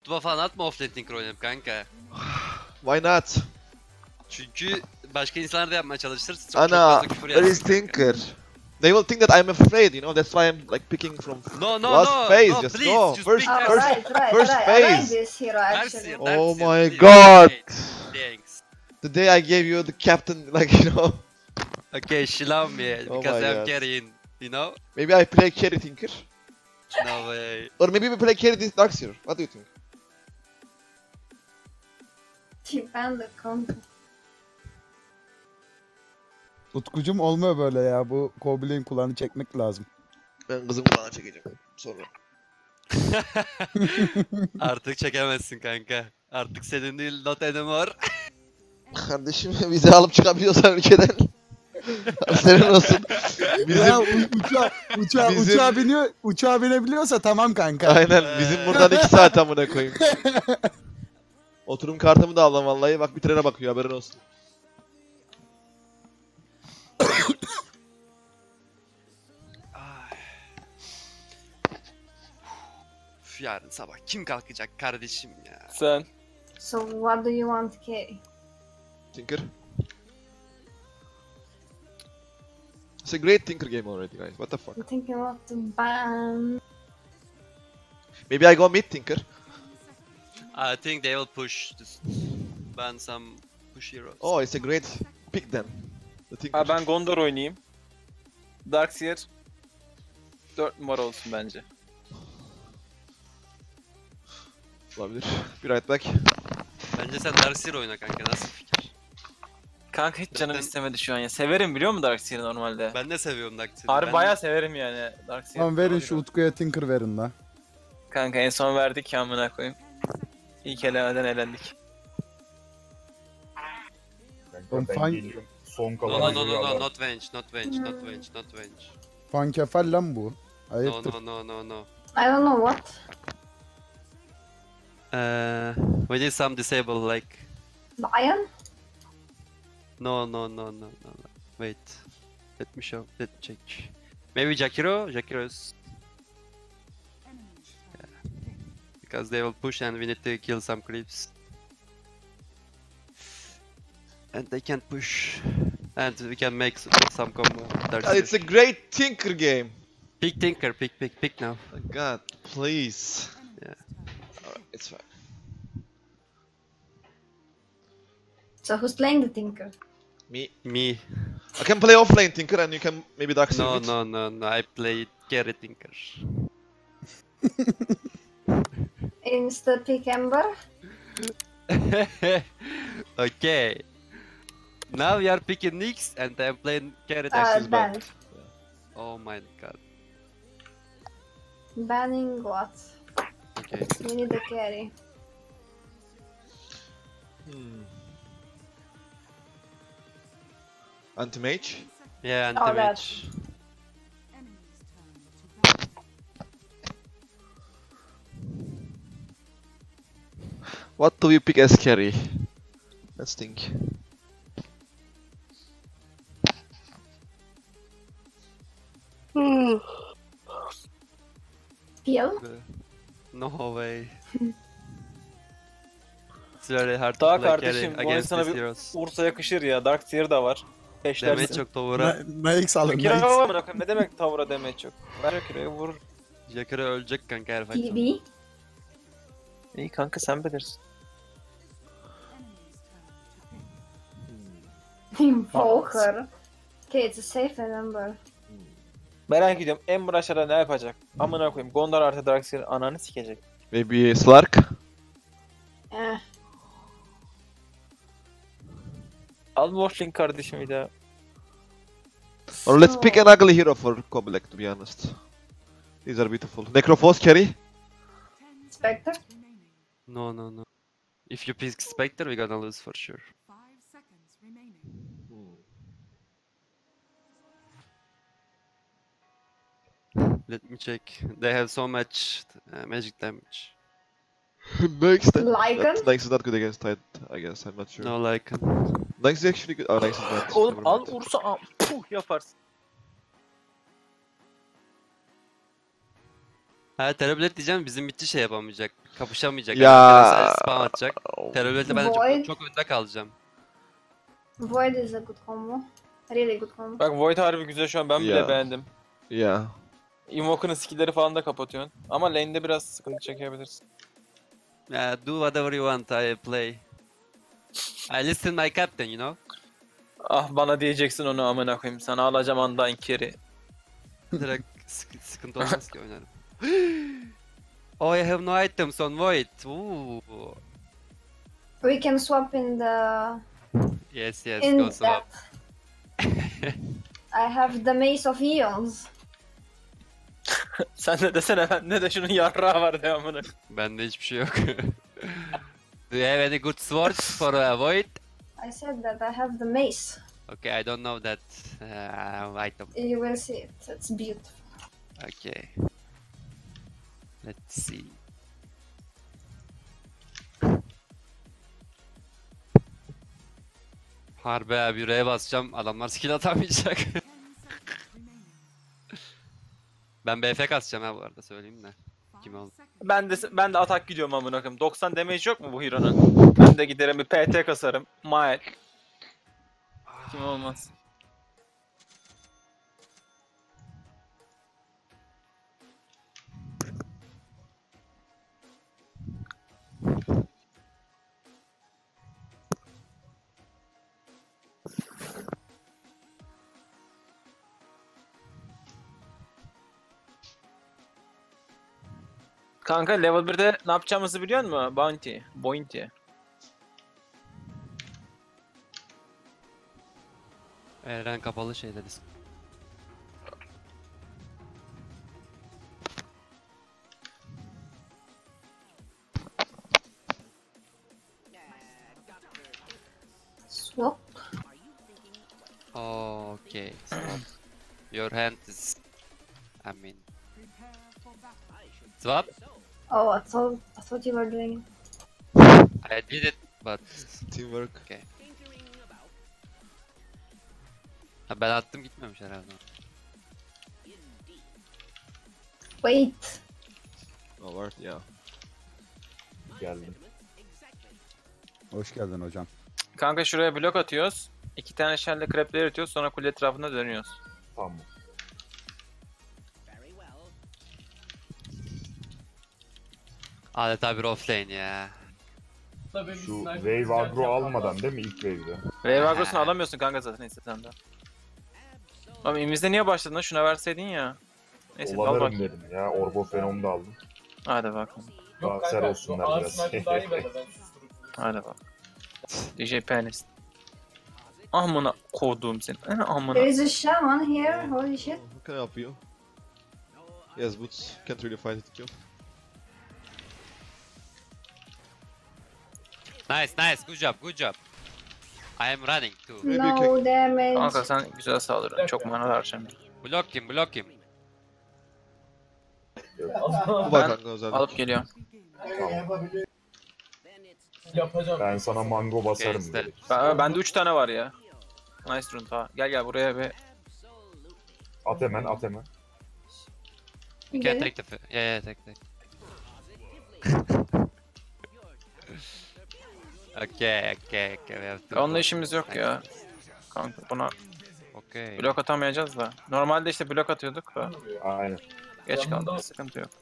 Tuba falan atma offlane tinker oynayalım kanka. Why not? Çünkü başka insanlar da yapmaya çalışır. Çok Ana, fazla küfür there is yersin kanka. Tinker. They will think that I'm afraid, you know. That's why I'm like picking from No, last phase. Just please, go. just First, pick first. first I phase. like this hero actually. Darkseer, Oh Darkseer, my please. god. Okay, thanks. The day I gave you the captain, like you know. Okay, she love me Oh because my I'm God. carrying, you know? Maybe I play carry Tinker, No way. or maybe we play carry this Darkseer. What do you think? Ben de kanka. Utkucum olmuyor böyle ya. Bu Kobli'nin kulağını çekmek lazım. Ben kızımı bana çekeceğim sonra. Artık çekemezsin kanka. Artık senin değil, not anymore. Kardeşim vize alıp çıkabiliyorsan ülkeden. Senin olsun. Ya Bizim- uçağa binebiliyorsa tamam kanka. Aynen bizim buradan 2 saat amına koyayım. Oturum kartımı da aldım vallahi. Bak bir trene bakıyor haberin olsun. Ay. Üf, yarın sabah kim kalkacak kardeşim ya? Sen. So what do you want to carry? Tinker. It's a great Tinker game already guys. What the fuck? I'm thinking what to ban. Maybe I go mid Tinker. I think they will push this. Ban some push heroes. Oh it's a great pick then. The Tinker. Ha, ben Gondor oynayayım. Darkseer 4 numara olsun bence. Olabilir. Bir right back. Bence sen Darkseer oyna kanka, nasıl fikir? Kanka hiç canım Zaten- istemedi şu an ya. Severim biliyor musun Darkseer'i normalde? Ben de seviyorum Darkseer'i. Harbi Ben- bayağı severim yani Darkseer'i. Tamam verin şu Utku'ya Tinker verin la. Kanka en son verdik ya amına koyayım. İlk elemeden elendik. Oğlum Ben fan- geliyorum. Son No, kalan no, no, no, yürüyorlar. no, not venge, not venge, not venge, not venge. Fankefal lan bu. No, Ayıptır. no. I don't know what. We need some disable like. Lion? No. Wait. Let me show. Let me check. Maybe Jakiro? Jakiro is. Yeah. Because they will push and we need to kill some creeps. And they can't push. And we can make some combo. God, it's a great Tinker game. Pick Tinker, pick now. Oh God, please. Yeah. Alright, it's fine. So who's playing the Tinker? Me. Me. I can play offlane Tinker and you can maybe Darkseer No, mid. no. I played carry Tinker. Insta pick Ember? Okay. Now we are picking Nyx and I'm playing carry Tinker. Ban. Oh my god. Banning what? Okay. We need a carry. Anti-mage. Yeah, Oh, anti-mage. What do we pick as carry? Let's think. Peel? No way. It's very hard to Daha play kardeşim, carry bu against insana these bir heroes. Ursa yakışır ya. Darkseer de var. Damage Peşlersin. çok tavura. Naix alın Kira Naix. var mı? Ne demek tavura damage çok? Ver Kira'ya vurur. Jakiro ölecek kanka her fight. TB? İyi kanka sen bilirsin. Invoker. Okay, it's a safe number. Merak ediyorum Ember aşağıda ne yapacak? Amına koyayım. Gondor artı Darkseer ananı sikecek. Maybe Slark. Eh. Al Morphling kardeşim bir daha. Or let's pick an ugly hero for Koblek to be honest. These are beautiful. Necrophos carry. Spectre? No. If you pick Spectre, we're gonna lose for sure. 5 seconds remaining. Let me check. They have so much magic damage. Next. Lycan? Nyx is not good against Tide, I guess. I'm not sure. No like. Nyx is actually good. Oh, Nyx is bad. Oğlum Never al mind. Ursa al. Puh yaparsın. Ha Terrorblade diyeceğim bizim bitti şey yapamayacak. Kapışamayacak. Ya. Sadece spam atacak. Terrorblade'de ben de Void. çok önde kalacağım. Void is a good combo. Really good combo. Bak Void harbi güzel şu an, ben bile Ya. beğendim. Yeah. Invoke'un skill'leri falan da kapatıyorsun. Ama lane'de biraz sıkıntı çekebilirsin. Yeah, do whatever you want, I play. I listen my captain, you know? Ah bana diyeceksin onu amına koyayım. Sana alacağım Undying Carry. Direkt sıkıntı olmaz ki oynarım. Oh, I have no items on Void. Ooh. We can swap in the Yes, yes, in go swap. that. I have the Mace of Eons. Sen de desene, ben ne de şunun yarrağı var de amına. Bende hiçbir şey yok. Do you have any good swords for Void? I said that I have the mace. Okay, I don't know that item. You will see it. It's beautiful. Okay. Let's see. Harbi abi yüreğe basacağım. Adamlar skill atamayacak. 10 seconds remaining. Ben BF kasacağım ha bu arada söyleyeyim de. Kim 5 oldu? seconds. Ben de atak gidiyorum amına koyayım. 90 damage yok mu bu hero'nun? Ben de giderim bir PT kasarım. Mael. Kim olmaz. Kanka level 1'de ne yapacağımızı biliyor musun? Bounty. Eren kapalı şey dedi. Swap. Okay, swap. Your hand is... I mean... Prepare for battle. Swap? Oh, I thought you were doing. I did it, but... Teamwork. Ha, ben attım gitmemiş herhalde. Wait. Oh, word, yeah. Geldim. Hoş geldin hocam. Kanka şuraya blok atıyoruz. 2 tane shell'le crap'leri atıyoruz, sonra kule etrafında dönüyoruz. Tamam. Adeta bir offlane ya. Şu wave aggro almadan değil mi ilk wave'de? Wave agrosunu alamıyorsun kanka zaten istesen de. Ama imizde niye başladın lan? Şuna verseydin ya. Neyse al Olanırım bakayım. dedim ya. Orbo Phenom'u da aldım. Hadi bakalım. Daha ser olsunlar biraz. Hadi bak. DJ Penis. Amına kodum seni. Amına. There is a shaman here. Holy shit. Who can help you? Yes, Boots. Can't really fight it, kill. Nice, good job. I am running too. Maybe you No damage. Kanka sen güzel saldırın. Çok mana harcamıyor. Block him. Bu bak kanka özellik. Alıp geliyorum. Ben sana mango basarım Okay, dedim. Bende 3 tane var ya. Nice run ha. Gel buraya bir. At hemen. You can take the... Yeah, take. Okay, we have to... Onunla işimiz yok ya. Kanka buna Okay. blok atamayacağız da. Normalde işte blok atıyorduk da. Aynen. Geç kaldık, sıkıntı yok.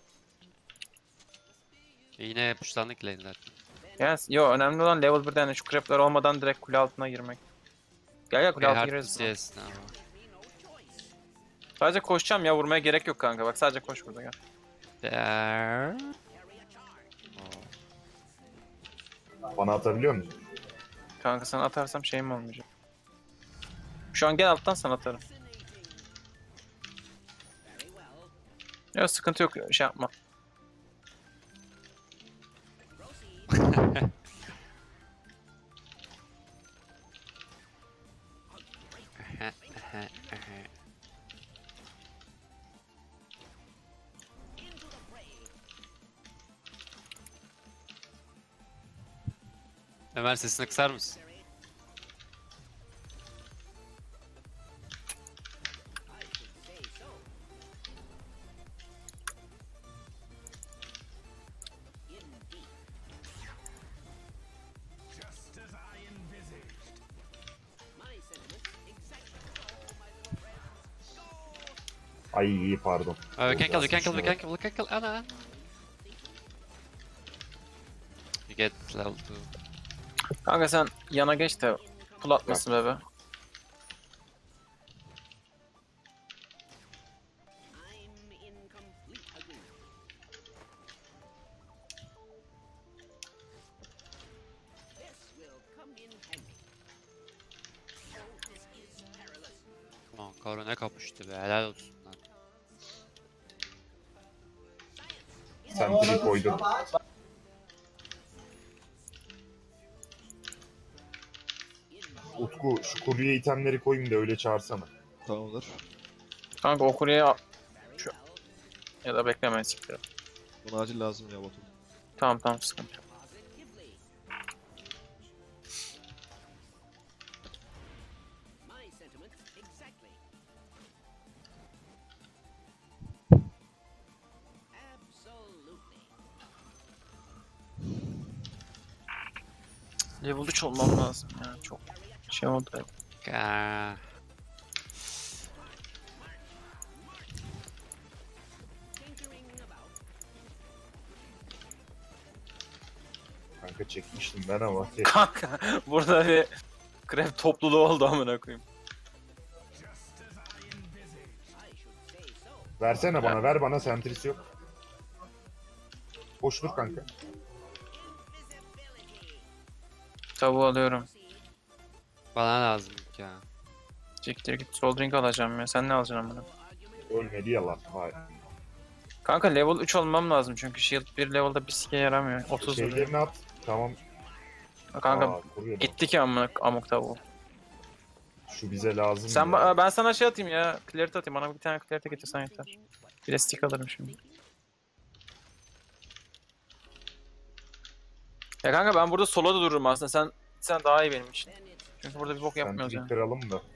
Yine pushlandık lane'ler. Yes, yo önemli olan level 1'de yani şu crap'ler olmadan direkt kule altına girmek. Gel kule altına gireriz. Yes, now. Sadece koşacağım ya, vurmaya gerek yok kanka, bak sadece koş burada gel. There. Bana atabiliyor musun? Kanka sana atarsam şeyim olmayacak. Şu an gel alttan sana atarım. Ya sıkıntı yok, şey yapma. Ömer sesini kısar mısın? Ay iyi pardon. We can kill, we can kill, we can kill, we can kill Ana. You get level 2. Kanka sen yana geç de pull atmasın bebe. Aman Karo ne kapıştı be, helal olsun lan. Sentry koydum. Utku şu kurye itemleri koyayım da öyle çağırsana. Tamamdır. Kanka o kuruya şu ya da beklemeyin siktir. Bana acil lazım ya botum. Tamam sıkıntı yok. Level 3 olmam lazım ya, çok şey oldu. Ka. Kanka çekmiştim ben ama. Kanka burada bir krep topluluğu oldu amına koyayım. Versene bana, ver bana, sentrisi yok. Boş dur kanka. Tavuğu alıyorum. Bana lazım ya. Siktir git, sol drink alacağım ya. Sen ne alacaksın amına? Ölmedi yalan. Hayır. Kanka level 3 olmam lazım çünkü shield 1 level'da bir sike yaramıyor. 30 vuruyor. Şeylerini at. Tamam. Kanka Kuruyor da. gitti ki amına amuk tavuğu. Şu bize lazım. Sen ya. ben sana şey atayım ya. Clarity atayım. Bana bir tane clarity getirsen yeter. Bir de stick alırım şimdi. Ya kanka ben burada solo da dururum aslında. Sen daha iyi benim için. Çünkü burada bir bok yapmıyoruz Sentry yani. kıralım da.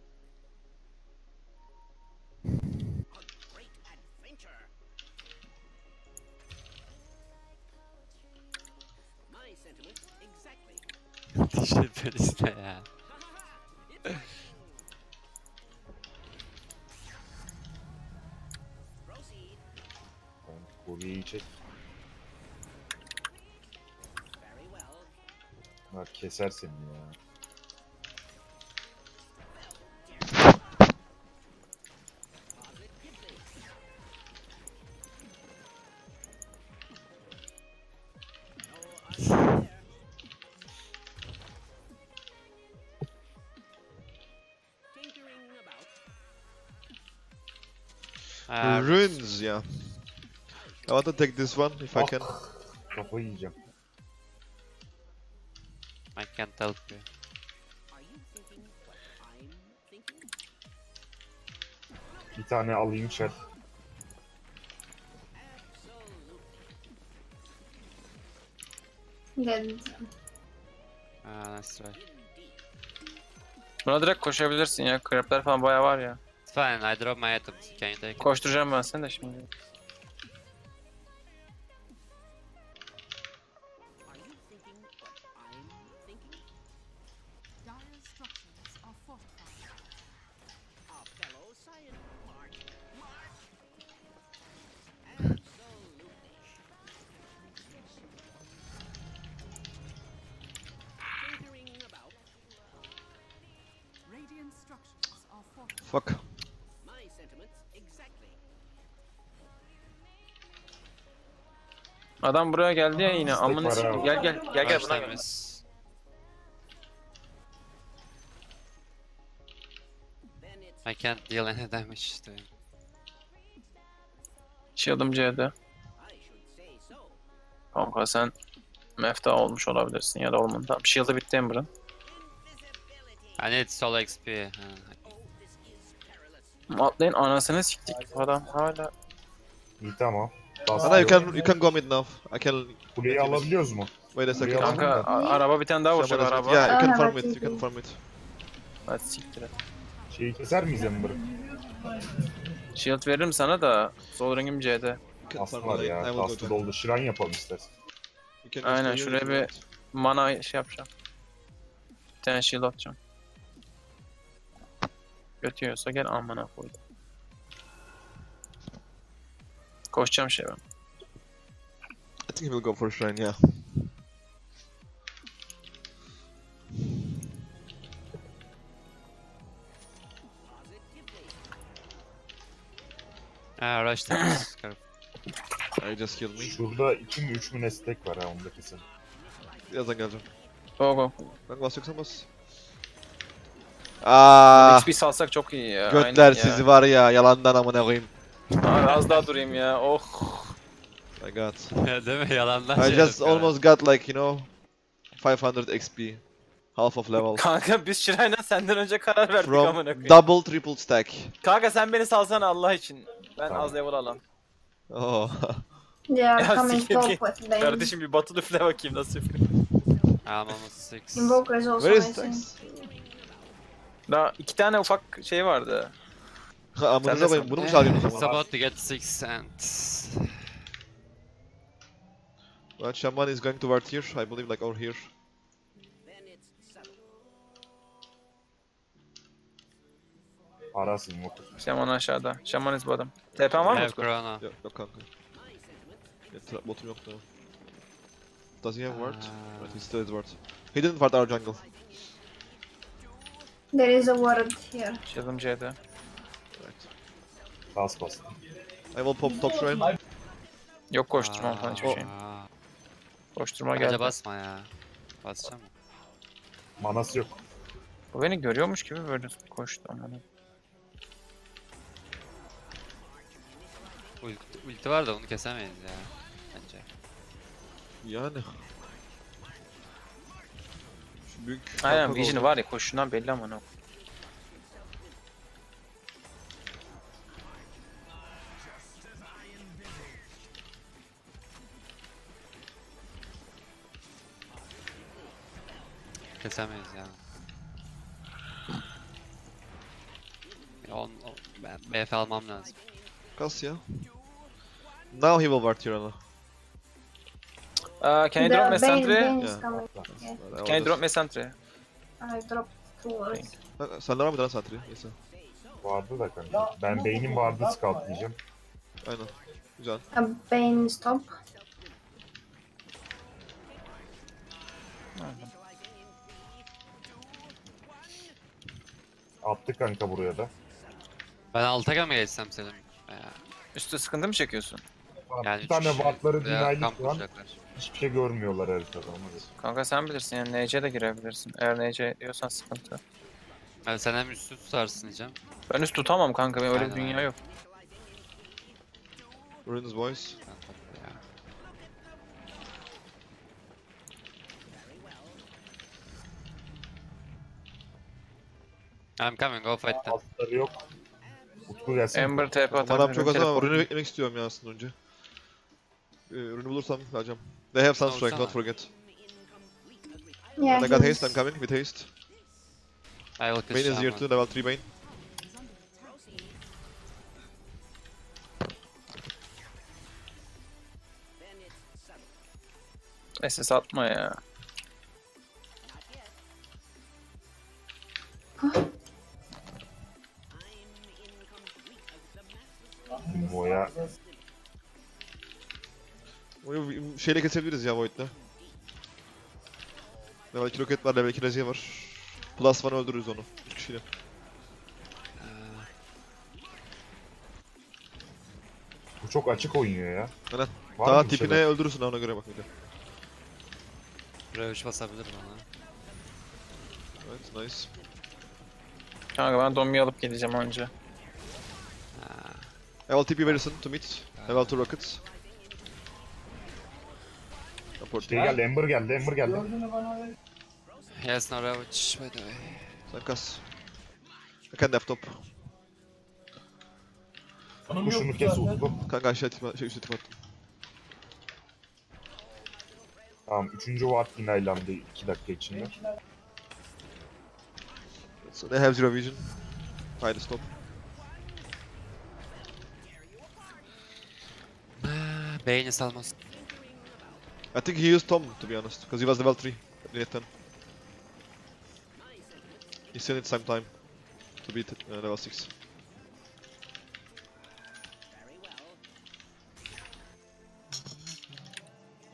Teşekkür ederim ya. Kuryeyi çek. Bak keser seni ya. Runes ya. I want to take this one if I can. Kafayı yiyeceğim. I can't help you. Bir tane alayım chat. Dead. Nice try. Buna direkt koşabilirsin ya. Crapler falan bayağı var ya. It's fine, I drop my items. Can you take it? Koşturacağım ben seni de şimdi. Dire structures are fortified. Radiant structures are fortified. Fuck. Adam buraya geldi ya yine. Amına para sikeyim. al. Gel buna gel. Başlamış. I can't deal any damage to him. Shield'ım C'de. Kanka sen mefta olmuş olabilirsin ya da olmadın. Tamam. Shield'ı bitti Ember'ın. I need solo XP. Atlayın anasını siktik. Adam hala. İyi tamam. Ana you can go mid now. I can Kuleyi alabiliyoruz mu? wait a second. Tamam. Kanka araba bir tane daha vuracak Someone is- araba. Yeah, you can Aha, farm it. bak, You can farm it. Hadi siktir et. Şeyi keser miyiz Ember'ı? Shield veririm sana da. Sol rengim C'de. You can Aslı farm var it. ya. I will go Aslı to. doldu. Şiran yapalım istersen. You can Aynen, just şuraya use bir- it. Mana şey yapacağım. Bir tane shield atacağım. Götüyorsa gel amına koydum. Koşacağım şey ben. I think he will go for shrine, yeah. Rush temiz. I just killed me. Şurada 2 mi 3 mü ne stack var ha onu da kesin. Birazdan geleceğim. Go go. Ben bas yoksa bas. Aaaa. XP salsak çok iyi ya. Götler aynen sizi ya. var ya yalandan amına koyayım. Abi az daha durayım ya. Oh. I got. Değil mi? Yalandan I şey just yapıyor. almost got like, you know, 500 XP. Half of level. Kanka biz Şiray'la senden önce karar verdik amına From koyayım. double triple stack. Kanka sen beni salsana Allah için. Ben Tamam. az level alam. Oh. Yeah, Ya coming siktir top git. with Bane. Kardeşim bir battle üfle bakayım nasıl üflüyor. I'm almost 6. Invoker is also Where is amazing. Stax? Daha 2 tane ufak şey vardı. Ha amınıza Sen koyayım de bunu mu Eh, çağırıyorsunuz It's ama? about to get 6 and... Well, Shaman is going to ward here, I believe, like over here. Arasın yok. Şaman aşağıda. Şaman is bottom. TP'n var mı Have Utku? Chrono. Yok kanka. Botum yok da. Does he have ward? Right, he still has ward. He didn't ward our jungle. There is a ward here. Shield'ım C'de. Right. Bas bas. I will pop top shrine. Yok koşturmam falan hiçbir şey. Koşturma Bence geldi. basma ya. Basacağım. Manası yok. Bu beni görüyormuş gibi böyle koştu amına. Ulti var da onu kesemeyiz ya. Bence. Yani. Şu büyük Aynen kafa Vision'ı oldu. var ya koşundan belli amına. Kesemeyiz ya. Ben BF almam lazım. Kas ya. Now he will ward Tirana. Can you drop me sentry? Bane is Yeah. coming. Can you drop me sentry? I dropped two wards. Sende var mı lan sentry? Neyse. Vardı da kanka. Ben beynim vardı scout diyeceğim. Aynen. Güzel. Bane is top. Attı kanka buraya da. Ben alta mı geçsem Selim? Veya Üstü sıkıntı mı çekiyorsun? yani Bir tane wardları veya dinaylı kamp şu an. kuracaklar. Hiçbir şey görmüyorlar haritada. Ona göre. Kanka sen bilirsin yani NC de girebilirsin. Eğer NC diyorsan sıkıntı. Yani sen hem üstü tutarsın diyeceğim. Ben üst tutamam kanka benim öyle bir Aynen, dünya aynen. yok. Ruins boys. Ben top ya. I'm coming, go fight them. Altları yok. Utku gelsin. Ember TP Manam atabilirim. çok az ama Teleport- ürünü beklemek istiyorum ya aslında önce. Ürünü bulursam alacağım. They have Sunstrike, Olsana. don't forget. Yeah, I got he's- haste, I'm coming with haste. I will kill Bane is here Shaman. too, level 3 Bane. SS atma ya. Boya. Onu şeyle kesebiliriz ya Void'le. Level 2 roket var, level 2 Reziye var. Plus 1 öldürürüz onu. 3 kişiyle. Bu çok açık oynuyor ya. Aynen. Var Daha mı bir tipine şeyler? öldürürsün ha, ona göre bak bir de. Buraya 3 basabilir bana. Evet, nice. Kanka ben Domi'yi alıp geleceğim önce. I will TP very soon to meet. Level 2 rockets. Support Şey geldi, Ember geldi, Ember geldi. Yes, no ravage, by the way. Sen kas. I can def top. Bu şunu kes Utku. Kanka aşağı tip, üstü tip attım. Tamam, 3. ward dinaylandı 2 dakika içinde. So they have zero vision. Haydi stop. Bane salmaz. I think he used Tom, to be honest, because he was level 3 at minute 10. He still needs some time to beat level 6.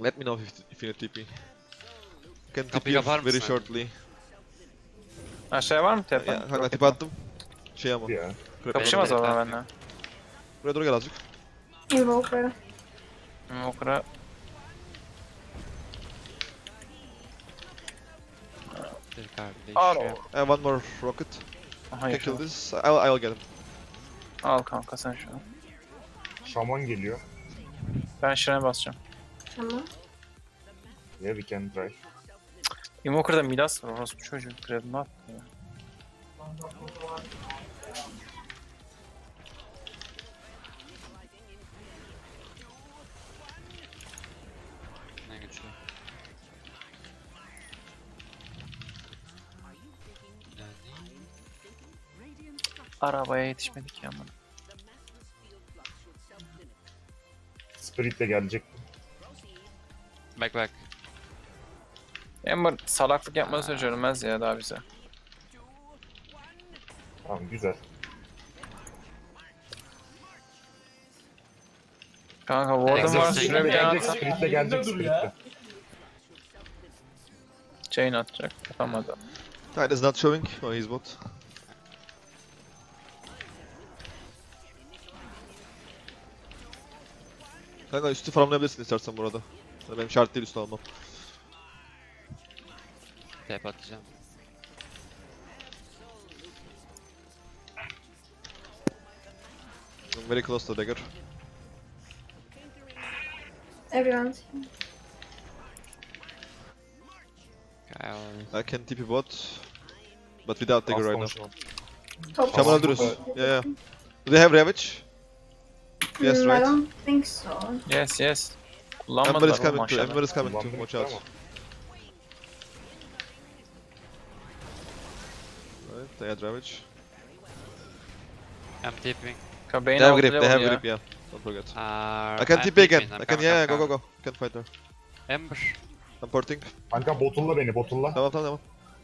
Let me know if you need TP. Can Kapıyı TP kapar very mısın? shortly. Aşağıya var mı tepe? Ya kanka TP attım. Şey ama. Ya. Kapışamaz o zaman benimle. Buraya doğru gel azıcık. Invoker. Okura. Bir kardeşim. I have one more rocket. Hayır. Can kill this. I'll get him. Al kanka sen şunu. Şaman geliyor. Ben şirene basacağım. Tamam. Yeah, we can try. Invoker'da Midas var. Orospu çocuğu. Grab ne yaptı ya? Ne güçlü. Arabaya yetişmedik ya aman. Spirit de gelecek. Back. Ember salaklık yapması sürece ölmez ya daha bize. Tamam güzel. Kanka ward'um var. Exhaust Şuraya bir tane gelecek. atsam. Spirit de gelecek. Spirit de. Chain atacak. Atamadı. Tide is not showing. Oh, he's bot. Kanka üstü farmlayabilirsin istersen burada. Benim şart değil üstü almam. Tep atacağım. I'm very close to dagger. Everyone's Kyle. I can TP bot. But without dagger right now. Aslan top. Shaman öldürürüz. Yeah. Do they have Ravage? Yes, I right. don't think so. Yes. Ember is Kullanmadılar oğlum coming to. aşağıda. Ember is coming to. Kullandım Watch out. ama. Right, they had Ravage. I'm tipping. Kabeyn They have altı grip. They level have ya. grip. Yeah. Don't forget. I I'm can TP again. tipping, I'm I can. coming, Yeah. I'm Go. coming. Can fight her. Ember. I'm porting. Kanka botulla beni botulla. Tamam.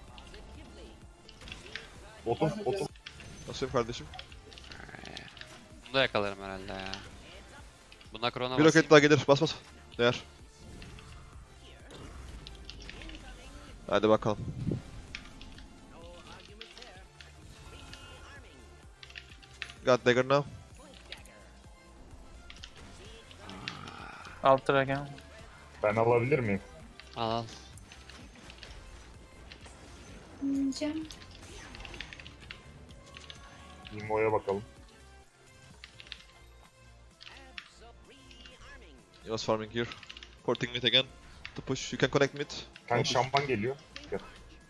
Botum. Basıyorum kardeşim. Bunu da yakalarım herhalde ya. Buna krona Bir basayım. roket daha gelir. Bas. Değer. Hadi bakalım. Got dagger now. Alt dragon. Ben alabilir miyim? Al. Cem. Imo'ya bakalım. He was farming here. Porting mid again. To push. You can connect mid. Kanka şampan geliyor. Gel.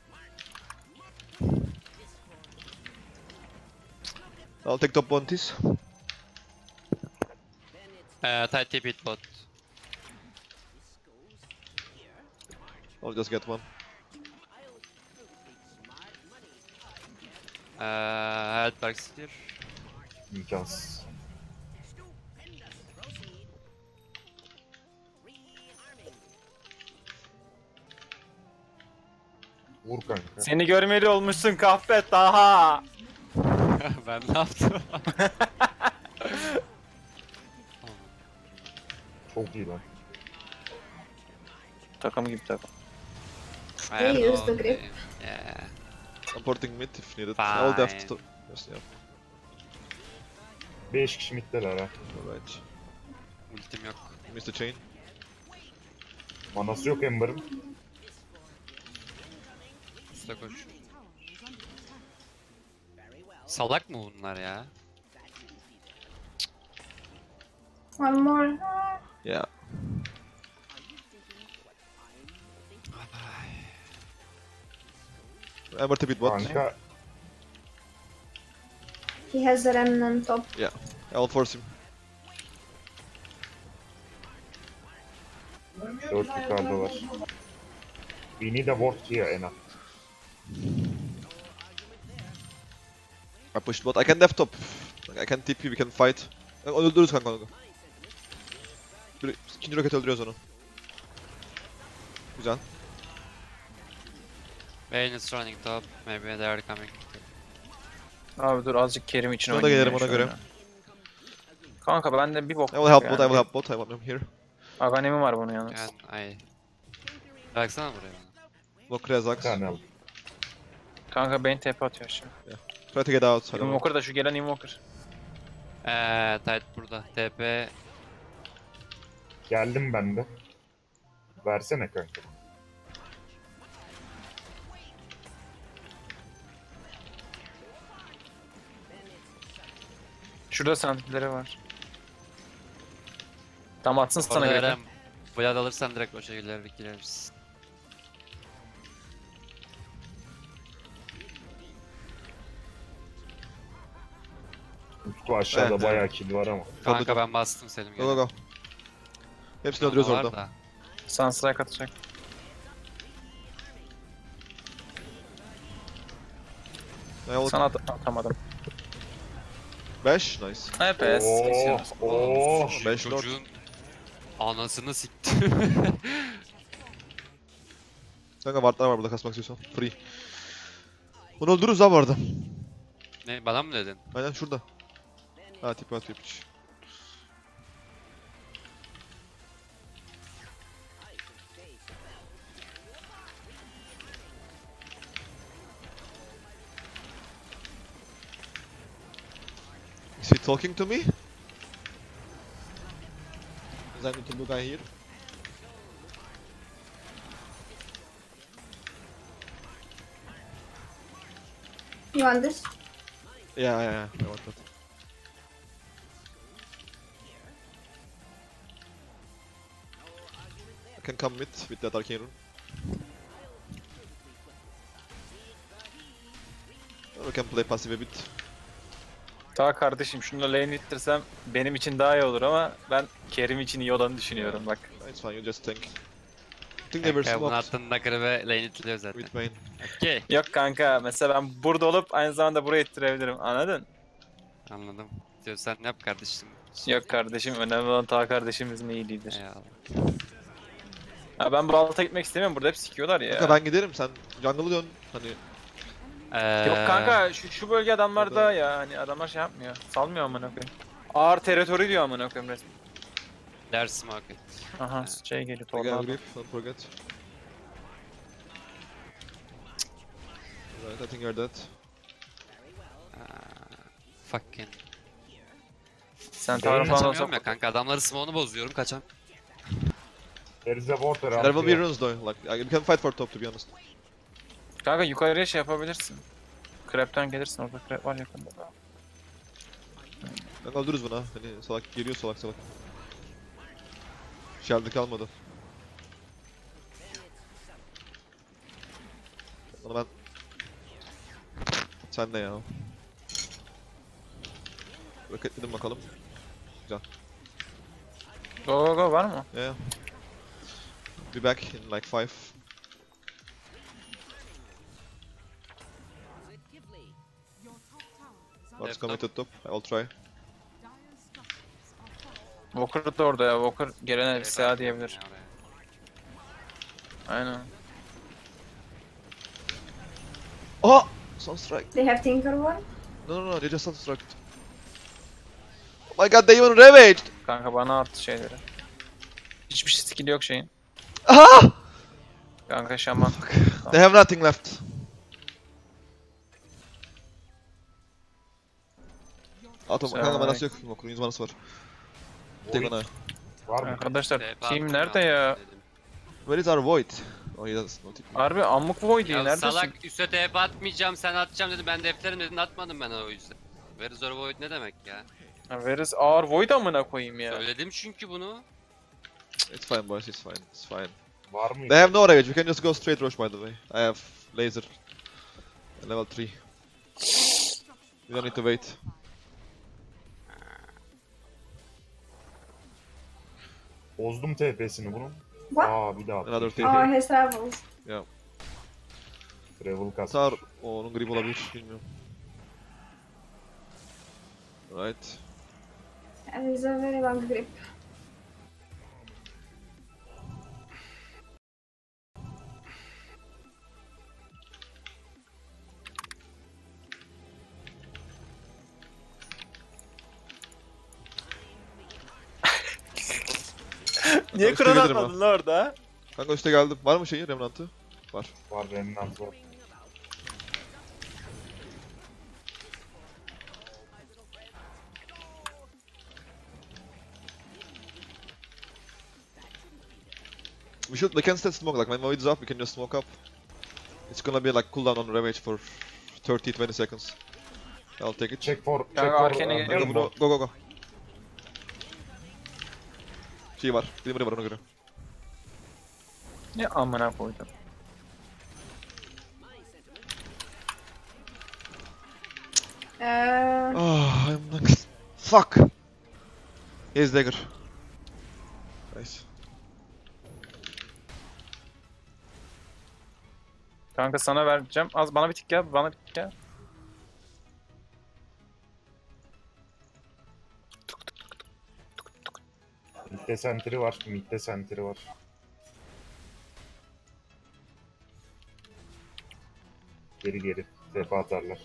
I'll take top bounties. Tight tip it bot. I'll just get one. Headback here. İmkansız. Vur kanka. Seni görmeli olmuşsun kahpe daha. Ben ne yaptım? Çok iyi lan. Takım gibi takım. I have They use no the grip. idea. Yeah. I'm porting mid if needed. I'll Fine. deft. Yes, yeah. 5 kişi middeler ha. Alright. Ultim yok. Missed the chain. Manası yok Ember'ın. Usta koş. Salak mı bunlar ya? One more. Yeah. Ember to beat bot. Kanka He has a remnant top. I'll force him. 4 yukarıdalar. We need a ward here enough. I pushed bot. I can def top. I can TP. We can fight. Öldürürüz kanka onu. İkinci roket öldürüyoruz onu. Güzel. Vayne is running top. Maybe they are coming. Abi dur azıcık Kerim için Ona da oynayayım gelirim, ya ona şöyle. göre. Kanka bende bir bok I will help yok bot. I will help bot. I want him here. Aghanem'im var bunun yalnız. Yani ay. Baksana buraya bana. Lokre Bir Zax. tane al. Kanka beni TP atıyor aşağı. Try to get out. I don't know. Invoker da şu gelen Invoker. Tight burada. TP. Geldim ben de. Versene kanka. Şurada sanatları var. Tam atsın sana Orada göre. Eren. Vlad alırsan direkt o şekilde gireriz. Utku aşağıda Evet, bayağı kill var ama. Kanka ben bastım Selim. Go go go. Hepsini öldürüyoruz Var orada. da. Sunstrike atacak. Sana atamadım. 5. Nice. Hepes. Oo. 5 lord. Çocuğun anasını sikti. Kanka wardlar var burada kasmak istiyorsan. Free. Bunu öldürürüz ha bu arada. Ne bana mı dedin? Aynen şurada. Ha tipi atıyor piç. Is he talking to me? Is that the blue guy here? You want this? Yeah, I want that. I can come mid with that arcane rune. Or we can play passive a bit. Daha kardeşim şununla lane ittirsem benim için daha iyi olur ama ben Kerim için iyi olanı düşünüyorum bak. It's fine, you just tank. I think they were Kanka bunun smoked attığında kırve lane itiliyor zaten. with main. Okey. Yok kanka mesela ben burada olup aynı zamanda buraya ittirebilirim anladın? Anladım. Diyorsan yap kardeşim. Yok kardeşim önemli olan ta kardeşimizin iyiliğidir. Eyvallah. Ha ben bu alta gitmek istemiyorum burada hep sikiyorlar ya. Kanka ben giderim, sen jungle'ı dön. Hani Yok kanka şu bölge adamlarda ya hani adamlar şey yapmıyor. Salmıyor amına koyayım. Ağır teritori diyor amına koyayım resmen. Ders market. Aha şey geliyor I got tornado. grip, don't forget. Right, I think you're dead. Fucking. Sen tavır falan Kaçamıyorum olsa ya kanka, adamları smoke'unu bozuyorum, kaçam. There is a water out There will be here. runes though, like we can fight for top to be honest. kanka yukarıya şey yapabilirsin. Crap'ten gelirsin orada crap var yakında. Kanka öldürürüz bunu ha. Hani salak geliyor salak. Shield'ı kalmadı. Onu ben... Sen de ya. Roketledim bakalım. Go var mı? Yeah. Be back in like 5. Your top tower is under What's coming to top? I'll try. dire structures are fortified. Walker da orada ya. Walker gelene bir sağa diyebilir. Aynen. Oh! Sunstrike. They have Tinker One? No, they just sunstruck. Oh my god, they even ravaged! Kanka bana attı şeyleri. Hiçbir skill yok şeyin. Ah! Kanka şaman. They have nothing left. Atom, kanka manası yok. Mokurun 100 manası var. Tek ona. Var mı? Arkadaşlar Şey, team nerede ya? Where is our void? Oh he doesn't know. Harbi ammuk void Ya neredesin? salak, üste TP atmayacağım, sen atacağım dedi, ben defterim dedin, atmadım ben o yüzden. Very zor void ne demek ya? Where is our void amına koyayım ya. Söyledim çünkü bunu. It's fine boys, it's fine. It's fine. Var mı? They have no ravage, we can just go straight rush by the way. I have laser. Level 3. We don't need to wait. Bozdum TP'sini bunun. What? Aa bir daha. Another TP. Oh, his travels. Travel kas. Sar, onun grip olabilir, bilmiyorum. Right. And he's a very long grip. Niye üste kron gelirim ha. atmadın lan orada? Kanka üste geldim. Var mı şeyi? Remnant'ı? Var. Var Remnant var. We can still smoke, like when Void's up, we can just smoke up. It's gonna be like cooldown on Ravage for 30-20 seconds. I'll take it. Check for... Kanka arkene uh, geliyor Kanka mu? bunu go. Şey var, Glimmer'ı var ona göre. Ne amına koydum. Oh, I'm like... Fuck! Here's dagger. Nice. Kanka sana vereceğim. Az bana bir tık gel, bana bir tık gel. Mid'de sentry var. Mid'de sentry var. Geri. Tepe atarlar.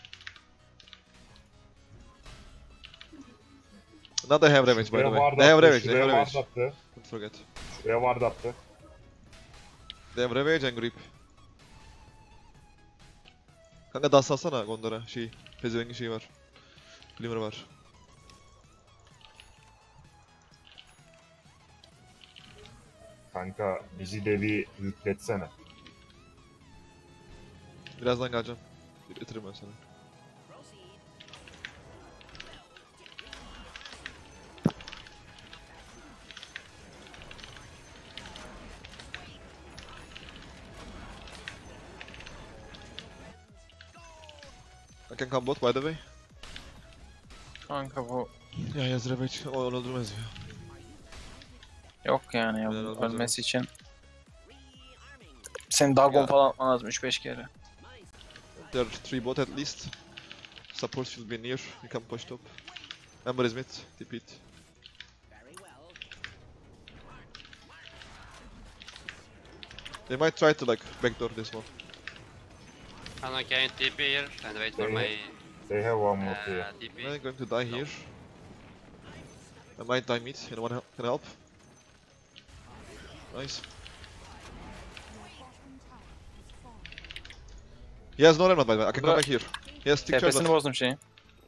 Now they have Ravage, by the Şuraya way. ward They have attı, Ravage, they şuraya have ward Ravage. attı. Don't forget. Şuraya ward attı. They have Ravage and Grip. Kanka dust alsana Gondor'a, Pezevengin şeyi var. Glimmer var. Kanka bizi de bir yükletsene. Birazdan geleceğim. Getiririm ben sana. I can come bot by the way. Kanka bu Ya yaz Ravage, o onu öldürmez ya. yok yani ya. Neden Bu olmaz ölmesi için. Senin Dagon Ya. falan atman lazım 3-5 kere. There are 3 bot at least. Support should be near, you can push top. Ember is mid, TP it. They might try to like backdoor this one. Anna, can you TP here and wait for They- my They have one more here. TP? I'm going to die here. I might die mid, anyone can help? Nice. He has no remnant by the way, I can come Burada- back here. He has stick charge. TP'sini bozdum şeyi.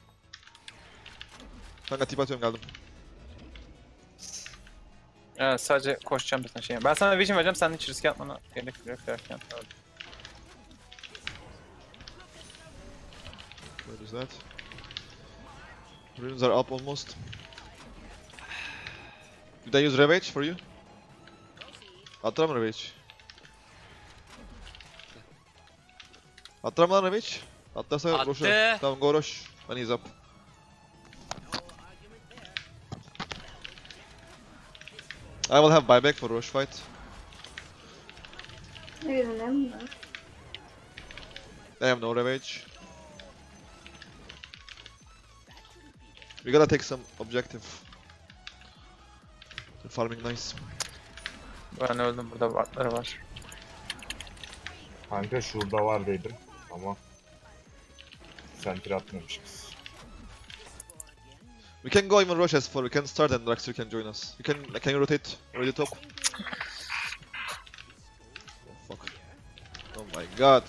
Kanka tip atıyorum geldim. Evet sadece koşacağım bir şeye. Ben sana vision vereceğim, sen hiç riske atmana gerek yok derken. Evet. Where is that? Runes are up almost. Did I use Ravage for you? Attıram Ravage. Attıram lan Ravage. Atlarsa Attı. Rosh'a. Tamam go Rosh. When he's up. I will have buyback for Rosh fight. Bilmem. They have no Ravage. We gotta take some objective. They're farming nice. Ben öldüm, burada wardları var. Kanka şurada var dedim ama sentry atmamışız. We can go even Rosh S4, we can start and Draxir can join us. Can you rotate ready top? Oh fuck. Oh my god.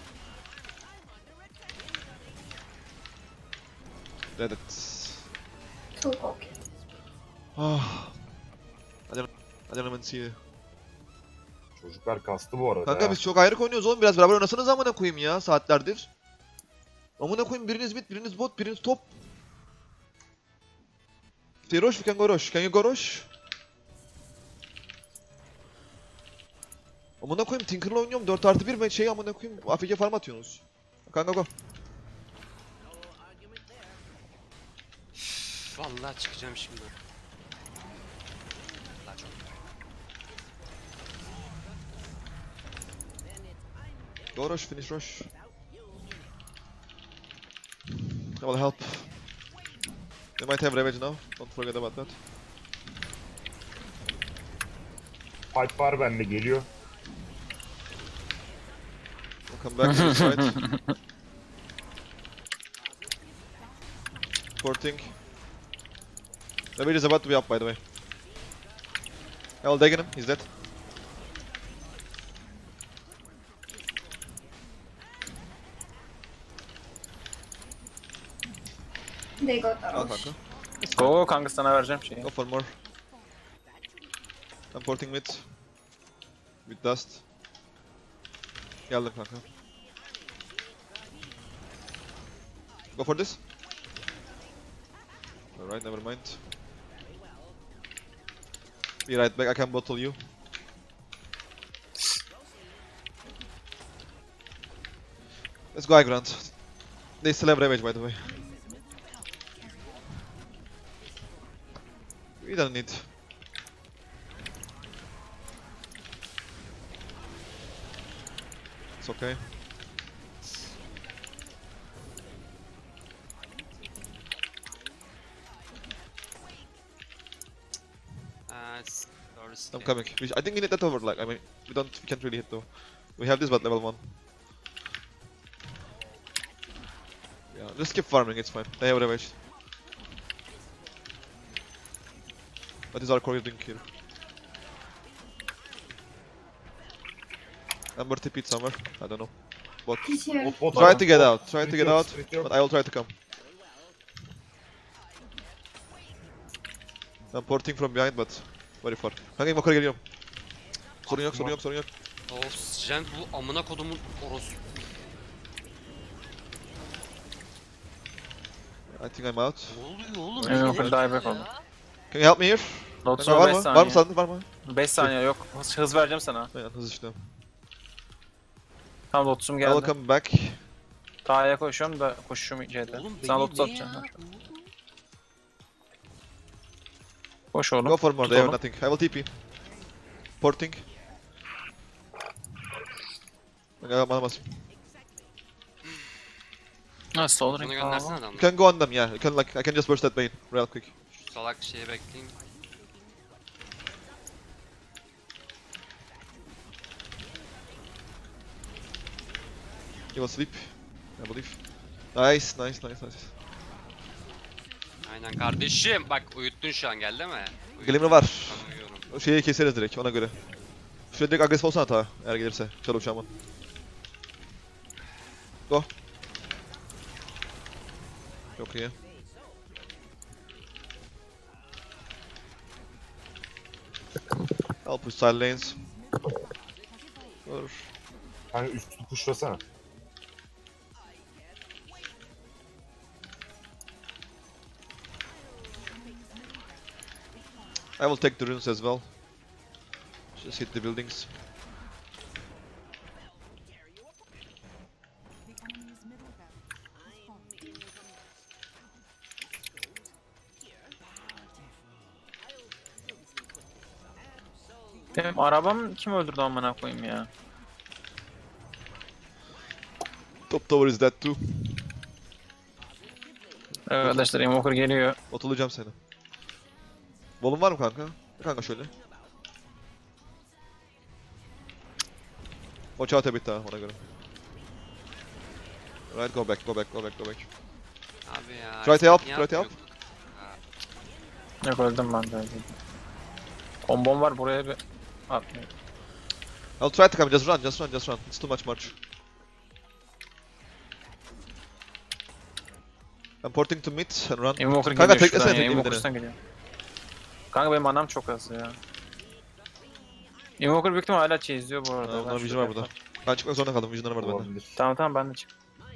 Dead it. Too okay. Ah. I don't even see you. Çocuklar kastı bu arada. Kanka ya. biz çok ayrı oynuyoruz oğlum, biraz beraber oynasanız amına koyayım ya saatlerdir. Amına koyayım, biriniz mid, biriniz bot, biriniz top. Stay Rosh, we can go Rosh. Can you go Rosh? Amına koyayım, Tinker'la oynuyorum 4+1 ben şey amına koyayım, AFK farm atıyorsunuz. Kanka go. Vallahi çıkacağım şimdi. Daha çok. Go Rosh, finish Rosh. I will help. They might have Ravage now, don't forget about that. Pipe var bende geliyor. We'll come back to the side. Supporting. Ravage is about to be up by the way. I will dig in him, he's dead. They got Al arrows. kanka. Go kanka sana vereceğim şeyi. Go for more. I'm porting mid. With dust. Geldim kanka. Go for this. Alright, never mind. Be right back, I can bottle you. Let's go high ground. They still have ravage by the way. We don't need. It's okay. I'm coming. I think we need that over. Like, I mean, we can't really hit though. We have this, but level 1. Yeah, just keep farming. It's fine. They have ravage. What is our core doing here? Amber TP'd somewhere. I don't know. But He's here. try to get out. Try to get out. But I will try to come. I'm porting from behind, but very far. Kanka invoker'a geliyorum. Sorun yok, sorun yok, sorun yok. Of, Jent bu amına kodumun orospu. I think I'm out. Ne oluyor oğlum? Invoker die back oldu. Can you help me here? Lotus Kanka, var 5 mı? saniye. Var mı sandın? Var mı? 5 saniye yok. Hız vereceğim sana. Aynen hızlı işlem. Tamam Lotus'um I will geldi. come back. Taha'ya koşuyorum da koşuşum C'de. Oğlum Sana beni Lotus ne atacağım. ya? ben. Koş oğlum. Go for more, Tut they have oğlum. nothing. I will TP. Porting. Kanka alamaz. Nasıl olur? Bunu göndersene adamı. You can go on them, yeah. You can like, I can just burst that bane real quick. Şu salak şeyi bekleyeyim. He will sleep, I believe. Nice, nice, nice, nice. Aynen kardeşim. Bak uyuttun şu an geldi mi? Glimmer var. Ben uyuyorum. O şeyi keseriz direkt ona göre. Şöyle direkt agresif olsana ta eğer gelirse. Çal uçağıma. Go. Çok iyi. I'll push side lanes. Dur. Hani üstü pushlasana. I will take the runes as well. Just hit the buildings. The enemy's middle barracks has fallen. Benim arabam kim öldürdü amına koyayım ya? Top tower is dead too. Evet arkadaşlar Invoker geliyor. Otulacağım seni. Bolun var mı kanka? Kanka şöyle. Watch out a bit daha ona göre. Right, go back, go back, go back, go back. Abi ya. Try to help, niye try to help. atmıyorduk? Yok öldüm ben de öldüm. Kombom var buraya bir atmıyor. I'll try to come, just run, just run, just run. It's too much march. I'm porting to mid and run. Invoker Kanka geliyor teklesene, şuradan ya. tekleyeyim Invoker'dan geliyor. Kanka benim anam çok az ya. Invoker büyük ihtimalle hala izliyor bu arada. Ben Onların vision şurada var burada. yaparım. Ben çıkmak zorunda kaldım, visionları var bende. Olabilir. Tamam tamam ben de çık.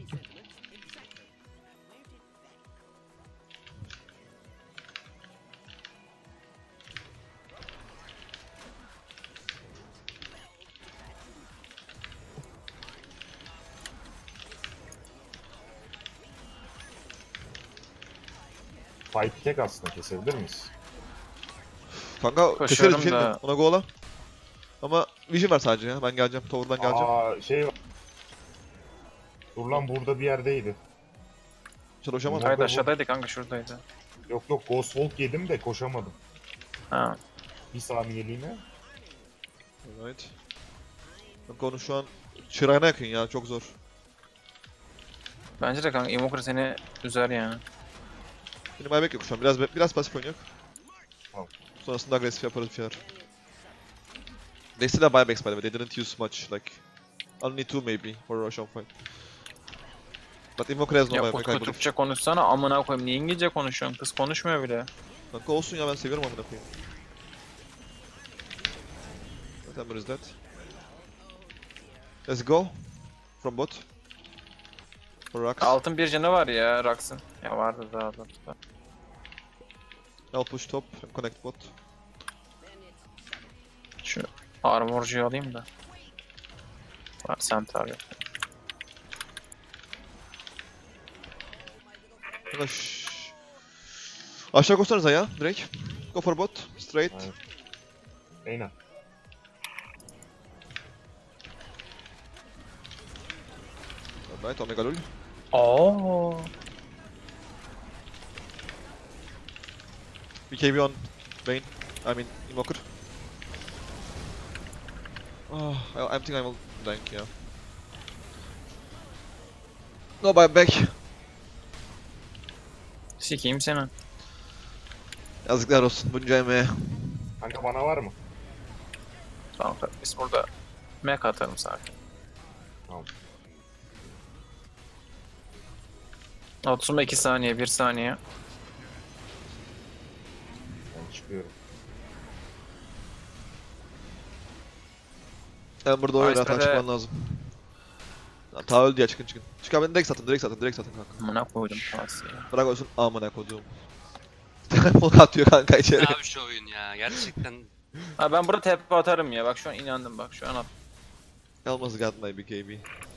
Fight tek aslında kesebilir miyiz? Kanka Koşuyorum keseriz bir şey da. mi? Ona go'la. Ama vision var sadece ya, ben geleceğim, tower'dan geleceğim. Aa şey var. Dur lan burada bir yerdeydi. Çalışamam. Hayır aşağıdaydı kanka şuradaydı. Yok yok Ghost Walk yedim de koşamadım. Ha. Bir saniyeliğine. Right. Kanka onu şu an çırağına yakın ya, çok zor. Bence de kanka Invoker seni üzer yani. Benim ayback yok şu an, biraz pasif oynuyor. Tamam. Sonrasında agresif yaparız bir şeyler. They still have buybacks by the way, they didn't use much, like only 2 maybe for Roshan fight. But Invoker has no Ya buyback, I Utku believe. Türkçe konuşsana amına koyayım. Niye İngilizce konuşuyorsun? Kız konuşmuyor bile. Kanka olsun ya, ben seviyorum amına koyayım. What number is that? Let's go. From bot. For Rax. Altın bir canı var ya Rax'ın. Ya vardı daha da. I'll push top and connect bot. Şu armorcuyu alayım da. Var centaur yok. Kanka aşağı koşsanıza ya direkt. Go for bot. Straight. Aynen. Reyna. Alright, Omega lul. Oo. BKB on Bane. I mean Invoker. Oh, I think I will tank, yeah. No buyback. Sikeyim seni. Yazıklar olsun bunca emeğe. Kanka bana var mı? Tamam biz burada mech atarım sakin. Tamam. 32 saniye 1 saniye. Ben çıkıyorum. Ben burada oyun Iceberg'e- rahat çıkman lazım. Lan ta öldü ya, çıkın. Çık abi, beni direkt satın kanka. Amına koydum tavsiye. Bırak olsun amına koduğum. Full atıyor kanka içeri. Ne abi şu oyun ya gerçekten. Ha ben burada tepe atarım ya. Bak şu an inandım bak şu an at. Almost got my BKB.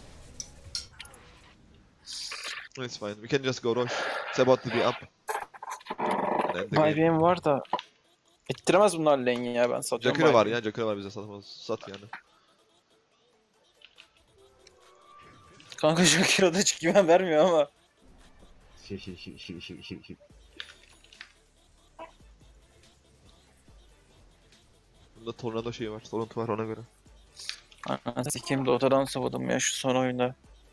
It's fine, we can just go rush. It's about to be up. And end the game. IBM var da. İttiremez bunlar lane'i ya ben satıyorum. Joker'ı var IBM. ya, Joker'ı var, bize satamaz. Sat yani. Kanka Joker'a da güven vermiyor ama. Bunda tornado şeyi var, soruntu var ona göre. Anasını sikeyim Dota'dan soğudum ya şu son oyunda.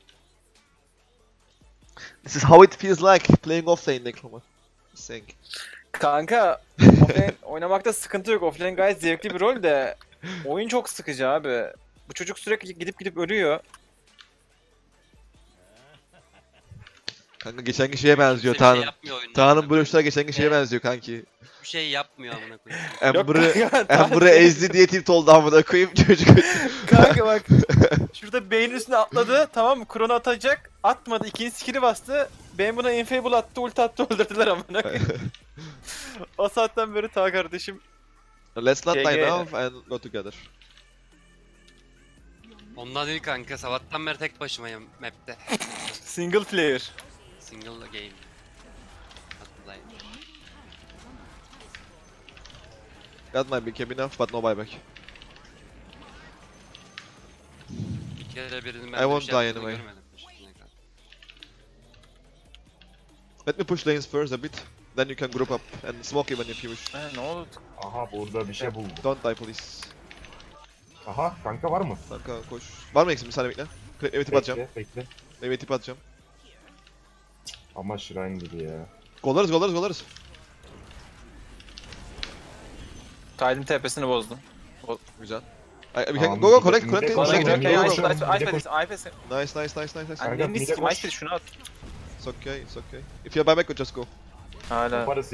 This is how it feels like playing offlane Necroma. Saying. Kanka offlane oynamakta sıkıntı yok. Offlane gayet zevkli bir rol de oyun çok sıkıcı abi. Bu çocuk sürekli gidip ölüyor. Kanka geçenki şeye benziyor Kimse bir şey Tanrım. yapmıyor oyunda. Tanrım bu yaşlar geçenki şeye Evet. benziyor kanki. Bir şey yapmıyor amına koyayım. Amber'ı ezdi diye tilt oldu amına koyayım çocuk. Kanka bak. Şurada beynin üstüne atladı. Tamam mı? Krono atacak. Atmadı. İkinci skill'i bastı. Ben buna infable attı. Ulti attı. Öldürdüler amına koyayım. O saatten beri ta kardeşim. Let's not GG. line up and go together. Ondan değil kanka, sabahtan beri tek başımayım map'te. Single player. Single game. Hatırlayın. Got my BKB enough but no buyback. Bir kere birinin I ben won't bir şey die yaptığını anyway. görmedim. Let me push lanes first a bit. Then you can group up and smoke even if you wish. Ne oldu? Aha burada bir şey buldum. Don't die please. Aha kanka var mı? Kanka koş. Var mı eksim? Bir saniye bekle. Meyve tip atacağım. Bekle. Meyve tip atacağım. Ama shrine gibi ya. Golarız. Titan tepesini bozdum. Güzel. We can Tamam, go bir connect. de- Bana Koşun, gidiyor. koşun, Ice koşun. Ice Nice. Kanka, Anneni mide sikim koş. Ice şunu at. It's okay. If you have buyback, just go. Hala. Yaparız.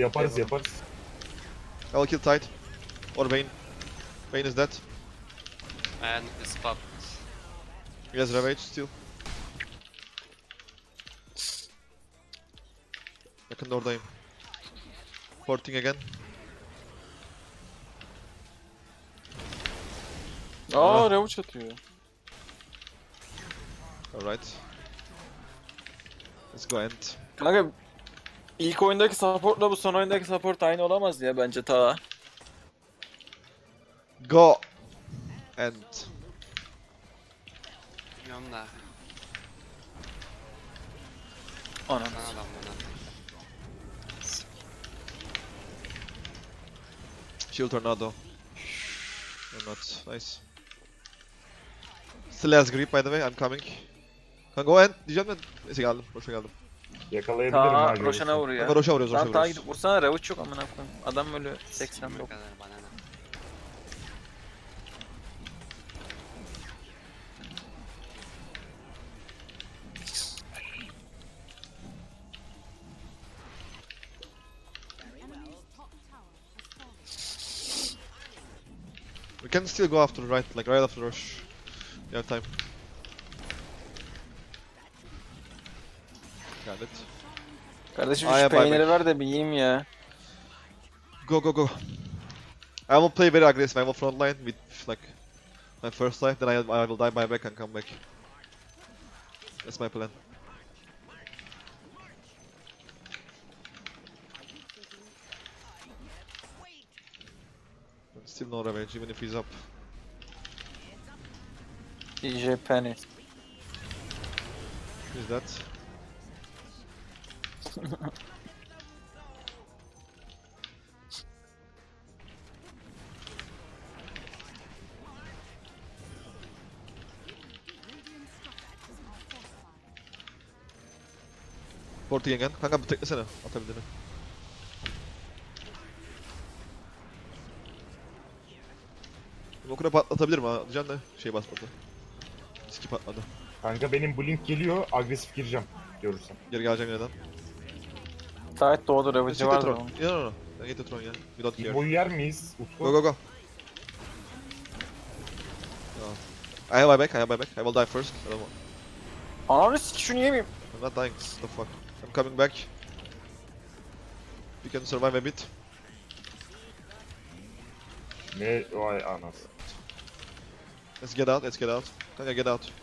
I will kill tight. Or Vayne. Vayne is dead. And the spot. He has Ravage still. Yakında oradayım. Porting again. Revuç atıyor. Alright. Let's go end. Kanka ilk oyundaki supportla bu son oyundaki support aynı olamaz ya bence ta. Go! End. Bilmiyorum da. Anam. Lan adam bana. Shield tornado. Or not. Nice. Still has grip by the way, I'm coming. Can go end diyeceğim ben. Neyse geldim. Boşa geldim. Yakalayabilirim ha. Ta görürsün. Roşan'a vuruyor. Kanka Roş'a vuruyoruz. Lan ta gidip vursana Revuç yok amına koyayım. Adam ölü Sikime 89. kadar bana ne. We can still go after right, like right after rush. You have time. Got it. Kardeşim Aya şu bay bay. peyniri ver de bir yiyeyim ya. Go, go, go. I will play very aggressive. I will frontline with like my first life. Then I will die by back and come back. That's my plan. But still no revenge, even if he's up. DJ Penny. Who's that? Porting again. Kanka bir teklesene atabildiğini. Smoker'a patlatabilirim ha diyeceğim de şey basmadı. Ski patladı. Kanka benim blink geliyor, agresif gireceğim görürsem. Geri geleceğim yeniden. Gayet doğdu, Let's Ravage'i get the vardı throne. onun. No, no, no. I get the throne, yeah. We don't care. Boyu yer miyiz Utku? Go, go, go. I have my back, I have my back. I will die first. I don't want. Ananı sik şunu yemeyeyim. I'm not dying. What the fuck? I'm coming back. We can survive a bit. Ne? Vay anasını. Let's get out, let's get out. Kanka get out.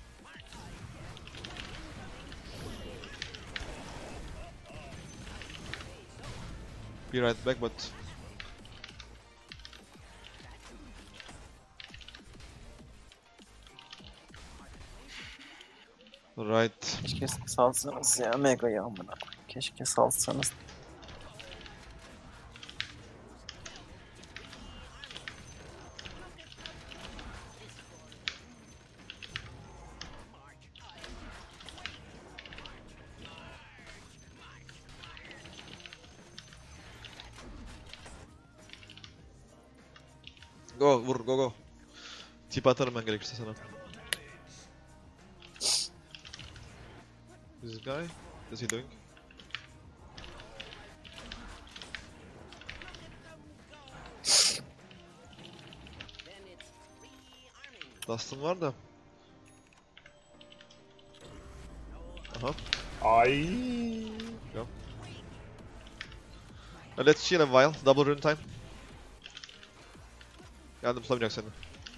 Be right back, but right. Keşke salsanız ya Mega'yı amına. Keşke salsanız. Go, vur, go, go. Tip atarım ben gerekirse sana. This guy, what's he doing? Dust'ın var da. Aha. Ay. Let's chill a while. Double rune time. Geldim tutamayacak seni.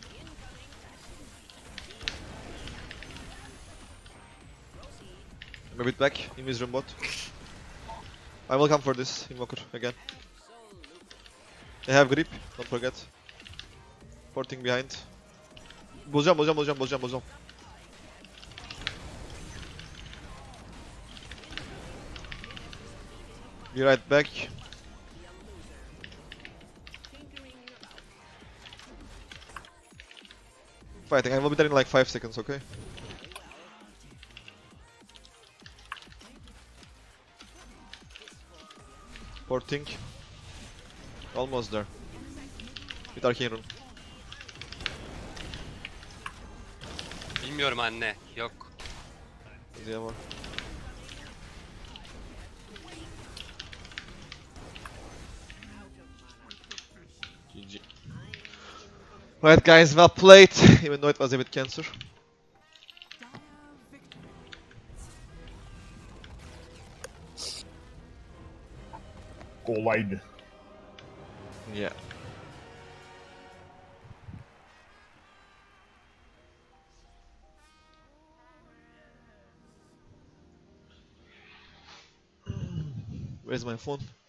I'm a bit back in his room bot. I will come for this invoker again. They have grip, don't forget. Porting behind. Bozacağım. Be right back. Fighting, I will be there in like 5 seconds, okay? Porting. Almost there. With Arcane Rune. Bilmiyorum anne. Yok. Easy var. GG. Right guys, well played, even though it was a bit cancer. Kolaydı. Yeah. Where's my phone?